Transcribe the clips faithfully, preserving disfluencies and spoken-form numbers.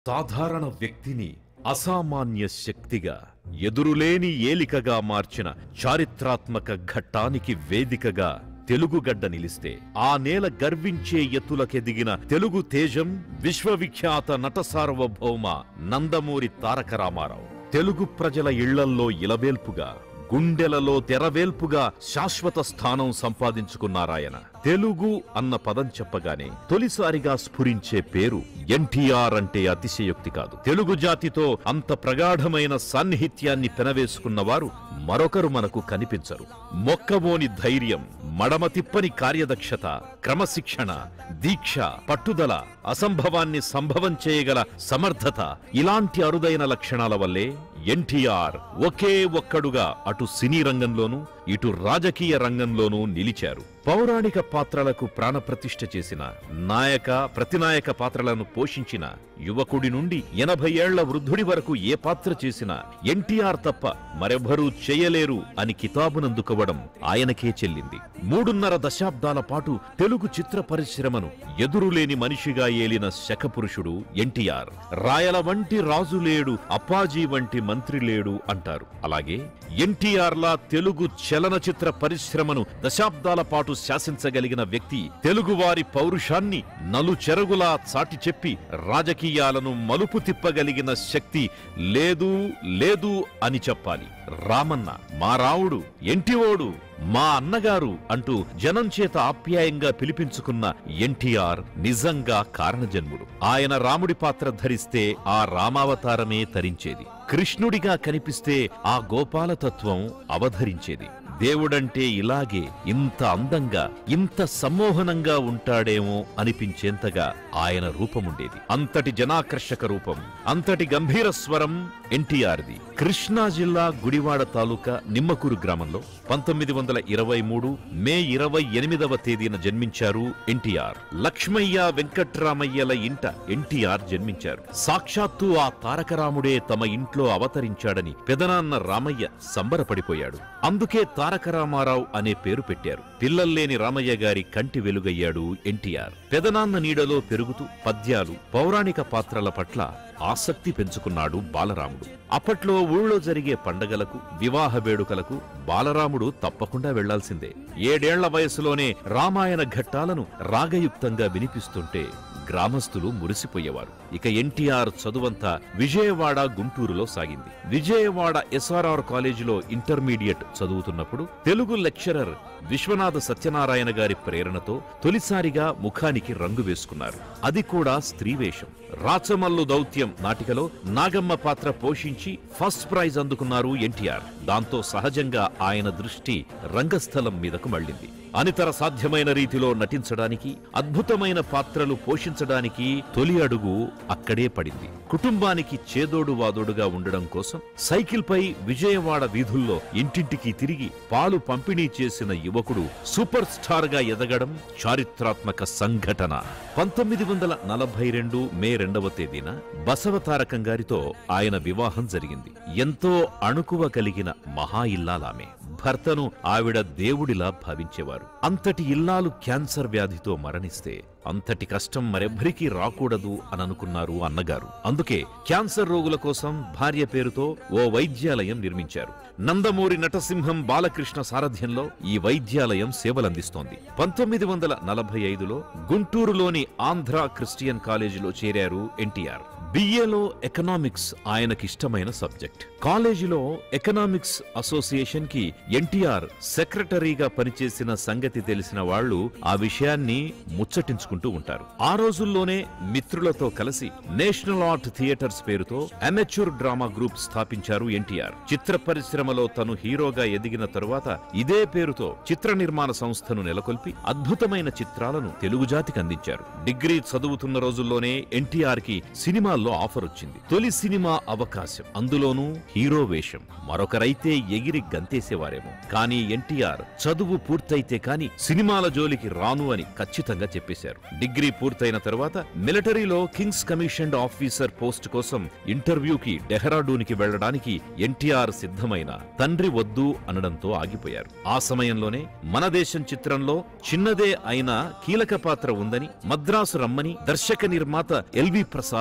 సాధారణ వ్యక్తిని అసామాన్య శక్తిగా ఎదురులేని ఏలికగా మార్చిన చారిత్రాత్మక ఘట్టానికి వేదికగా తెలుగుగడ్డ నిలిస్తే ఆ నేల గర్వించే ఎత్తులకెదిగిన తెలుగు తేజం విశ్వవిఖ్యాత నట సార్వభౌమ నందమూరి తారక రామారావు తెలుగు ప్రజల ఇళ్లల్లో ఇలవేల్పుగా గుండెలలో తెరవేల్పుగా శాశ్వత స్థానం సంపాదించుకున్నారాయన. తెలుగు అన్న పదం చెప్పగానే తొలిసారిగా స్ఫురించే పేరు ఎన్టీఆర్ అంటే అతిశయోక్తి కాదు. తెలుగు జాతితో అంత ప్రగాఢమైన సాన్నిహిత్యాన్ని పెనవేసుకున్నవారు మరొకరు మనకు కనిపించరు. మొక్కవోని ధైర్యం, మడమ తిప్పని కార్యదక్షత, క్రమశిక్షణ, దీక్ష, పట్టుదల, అసంభవాన్ని సంభవం చేయగల సమర్థత, ఇలాంటి అరుదైన లక్షణాల వల్లే ఎన్టీఆర్ ఒకే ఒక్కడుగా అటు సినీ రంగంలోనూ ఇటు రాజకీయ రంగంలోనూ నిలిచారు. పౌరాణిక పాత్రలకు ప్రాణప్రతిష్ఠ చేసిన, నాయక ప్రతినాయక పాత్రలను పోషించిన యువకుడి నుండి ఎనభై ఏళ్ల వృద్ధుడి వరకు ఏ పాత్ర చేసినా ఎన్టీఆర్ తప్ప మరెవ్వరూ చేయలేరు అని కితాబునందుకోవడం ఆయనకే చెల్లింది. మూడున్నర దశాబ్దాల పాటు తెలుగు చిత్ర పరిశ్రమను ఎదురులేని మనిషిగా ఏలిన శకపురుషుడు ఎన్టీఆర్. రాయల వంటి రాజు లేడు, అప్పాజీ వంటి మంత్రి లేడు అంటారు. అలాగే ఎన్టీఆర్లా తెలుగు చలనచిత్ర పరిశ్రమను దశాబ్దాల పాటు శాసించగలిగిన వ్యక్తి, తెలుగువారి పౌరుషాన్ని నలుచెరుగులా చాటి చెప్పి రాజకీయాలను మలుపు తిప్పగలిగిన శక్తి లేదు లేదు అని చెప్పాలి. రామన్న, మా రావుడు, ఎంటివోడు, మా అన్నగారు అంటూ జనం చేత ఆప్యాయంగా పిలిపించుకున్న ఎన్టీఆర్ నిజంగా కారణజన్ముడు. ఆయన రాముడి పాత్ర ధరిస్తే ఆ రామావతారమే తరించేది. కృష్ణుడిగా కనిపిస్తే ఆ గోపాలతత్వం అవధరించేది. దేవుడంటే ఇలాగే ఇంత అందంగా ఇంత సమ్మోహనంగా ఉంటాడేమో అనిపించేంతగా ఆయన రూపముండేది. అంతటి జనాకర్షక రూపం, అంతటి గంభీర స్వరం ఎన్టీఆర్ది. కృష్ణా జిల్లా గుడివాడ తాలూకా నిమ్మకూరు గ్రామంలో పంతొమ్మిది వందల ఇరవై మూడు మే ఇరవై ఎనిమిదవ తేదీన జన్మించారు ఎన్టీఆర్. లక్ష్మయ్య వెంకట్రామయ్యల ఇంట ఎన్టీఆర్ జన్మించారు. సాక్షాత్తు ఆ తారకరాముడే తమ ఇంట్లో అవతరించాడని పెదనాన్న రామయ్య సంబరపడిపోయాడు. అందుకే తారక రామారావు అనే పేరు పెట్టారు. పిల్లల్లేని రామయ్య గారి కంటి వెలుగయ్యాడు ఎన్టీఆర్. పెదనాన్న నీడలో పెరుగుతూ పద్యాలు, పౌరాణిక పాత్రల పట్ల ఆసక్తి పెంచుకున్నాడు బాలరాముడు. అప్పట్లో ఊళ్ళో జరిగే పండగలకు, వివాహ వేడుకలకు బాలరాముడు తప్పకుండా వెళ్లాల్సిందే. ఏడేళ్ల వయసులోనే రామాయణ ఘట్టాలను రాగయుక్తంగా వినిపిస్తుంటే గ్రామస్తులు మురిసిపోయేవారు. ఇక ఎన్టీఆర్ చదువంతా విజయవాడ, గుంటూరులో సాగింది. విజయవాడ ఎస్ఆర్ఆర్ కాలేజీలో ఇంటర్మీడియట్ చదువుతున్నప్పుడు తెలుగు లెక్చరర్ విశ్వనాథ సత్యనారాయణ గారి ప్రేరణతో తొలిసారిగా ముఖానికి రంగు వేసుకున్నారు. అది కూడా స్త్రీవేషం. రాచమల్లు దౌత్యం నాటికలో నాగమ్మ పాత్ర పోషించి ఫస్ట్ ప్రైజ్ అందుకున్నారు ఎన్టీఆర్. దాంతో సహజంగా ఆయన దృష్టి రంగస్థలం మీదకు మళ్లింది. అనితర సాధ్యమైన రీతిలో నటించడానికి, అద్భుతమైన పాత్రలు పోషించడానికి తొలి అడుగు అక్కడే పడింది. కుటుంబానికి చేదోడు వాదోడుగా ఉండడం కోసం సైకిల్ పై విజయవాడ వీధుల్లో ఇంటింటికి తిరిగి పాలు పంపిణీ చేసిన యువకుడు సూపర్ స్టార్ గా ఎదగడం చారిత్రాత్మక సంఘటన. పంతొమ్మిది వందల నలభై రెండు మే రెండవ తేదీన బసవతారకం గారితో ఆయన వివాహం జరిగింది. ఎంతో అణుకువ కలిగిన మహా ఇల్లాలామె. భర్తను ఆవిడ దేవుడిలా భావించేవారు. అంతటి ఇల్లాలు క్యాన్సర్ వ్యాధితో మరణిస్తే అంతటి కష్టం మరెవ్వరికీ రాకూడదు అని అనుకున్నారు అన్నగారు. అందుకే క్యాన్సర్ రోగుల కోసం భార్య పేరుతో ఓ వైద్యాలయం నిర్మించారు. నందమూరి నటసింహం బాలకృష్ణ సారథ్యంలో ఈ వైద్యాలయం సేవలందిస్తోంది. పంతొమ్మిది వందల నలభై ఐదులో గుంటూరులోని ఆంధ్ర క్రిస్టియన్ కాలేజీలో చేరారు ఎన్టీఆర్. బిఏలో ఎకనామిక్స్ ఆయనకిష్టమైన సబ్జెక్ట్. కాలేజీలో ఎకనామిక్స్ అసోసియేషన్ కి ఎన్టీఆర్ సెక్రటరీగా పనిచేసిన సంగతి తెలిసిన వాళ్లు ఆ విషయాన్ని ముచ్చటించుకుంటూ ఉంటారు. ఆ రోజుల్లోనే మిత్రులతో కలిసి నేషనల్ ఆర్ట్ థియేటర్స్ పేరుతో అమెచ్యూర్ డ్రామా గ్రూప్ స్థాపించారు ఎన్టీఆర్. చిత్ర పరిశ్రమలో తను హీరోగా ఎదిగిన తరువాత ఇదే పేరుతో చిత్ర నిర్మాణ సంస్థను నెలకొల్పి అద్భుతమైన చిత్రాలను తెలుగు జాతికి అందించారు. డిగ్రీ చదువుతున్న రోజుల్లోనే ఎన్టీఆర్ కి సినిమాల్లో ఆఫర్ వచ్చింది. తొలి సినిమా అవకాశం, అందులోనూ హీరో వేషం. మరొకరైతే ఎగిరి గంతేసేవారేమో. కానీ ఎన్టీఆర్ చదువు పూర్తయితే కాని సినిమాల జోలికి రాను అని ఖచ్చితంగా చెప్పేశారు. డిగ్రీ పూర్తయిన తరువాత మిలిటరీలో కింగ్స్ కమిషన్డ్ ఆఫీసర్ పోస్ట్ కోసం ఇంటర్వ్యూకి డెహ్రాడూన్కి వెళ్లడానికి ఎన్టీఆర్ సిద్ధమైన తండ్రి వద్దు అనడంతో ఆగిపోయారు. ఆ సమయంలోనే మన దేశం చిత్రంలో చిన్నదే అయినా కీలక పాత్ర ఉందని మద్రాసు రమ్మని దర్శక నిర్మాత ఎల్వి ప్రసాద్ కబురు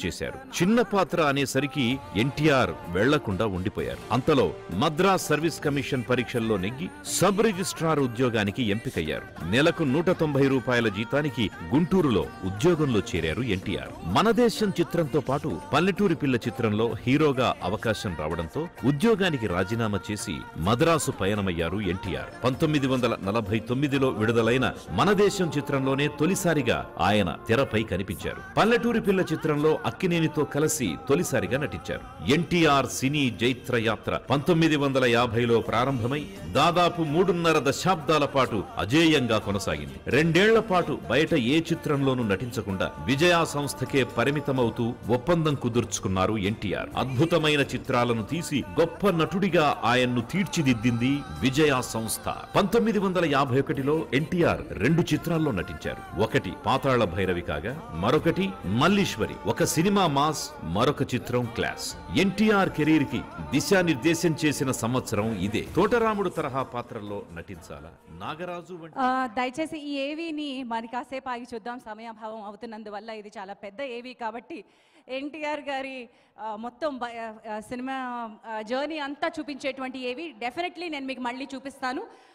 చేశారు. చిన్న పాత్ర అనేసరికి ఎన్టీఆర్ వెళ్లకుండా ఉండిపోయారు. అంతలో మద్రాస్ సర్వీస్ కమిషన్ పరీక్షల్లో నెగ్గి సబ్ రిజిస్ట్రార్ ఉద్యోగానికి ఎంపికయ్యారు. నెలకు నూట తొంభై రూపాయల జీతానికి గుంటూరులో ఉద్యోగంలో చేరారు ఎన్టీఆర్. మన దేశం చిత్రంతో పాటు పల్లెటూరి పిల్ల చిత్రంలో హీరోగా అవకాశం రావడంతో ఉద్యోగానికి రాజీనామా చేసి మద్రాసు పయనమయ్యారు ఎన్టీఆర్. పంతొమ్మిది వందల నలభై తొమ్మిదిలో విడుదలైన మన దేశం చిత్రంలోనే తొలిసారిగా ఆయన తెరపై కనిపించారు. పల్లెటూరి పిల్ల చిత్రంలో అక్కినేనితో కలిసి తొలిసారిగా నటించారు. ఎన్టీఆర్ సినీ జైత్ర యాత్ర పంతొమ్మిది వందల యాభైలో ప్రారంభమై దాదాపు మూడున్నర దశాబ్దాల పాటు అజేయంగా కొనసాగింది. రెండేళ్ల పాటు బయట ఏ చిత్రంలోనూ నటించకుండా విజయా సంస్థకే పరిమితమవుతూ ఒప్పందం కుదుర్చుకున్నారు ఎన్టీఆర్. అద్భుతమైన చిత్రాలను తీసి గొప్ప నటుడిగా ఆయన్ను తీర్చిదిద్దింది విజయా సంస్థ. పంతొమ్మిది వందల యాభై ఒకటిలో ఎన్టీఆర్ రెండు చిత్రాల్లో నటించారు. ఒకటి పాతాళ భైరవి కాగా మరొకటి మల్లీశ్వరి. ఒక సినిమా మాస్, మరొక చిత్రం క్లాస్. ఎన్టీఆర్ కెరీర్ కి దిశానిర్దేశం చేసిన సంవత్సరం ఇదే. తోటరాముడు తరహా పాత్రల్లో నటించాలా, నాగరాజు వంటి దయచేసి ఈ ఏవీని మరి కాసేపు ఆగి చూద్దాం, సమయాభావం అవుతున్నందువల్ల. ఇది చాలా పెద్ద ఏవీ కాబట్టి ఎన్టీఆర్ గారి మొత్తం సినిమా జర్నీ అంతా చూపించేటువంటి ఏవి డెఫినెట్లీ నేను మీకు మళ్ళీ చూపిస్తాను.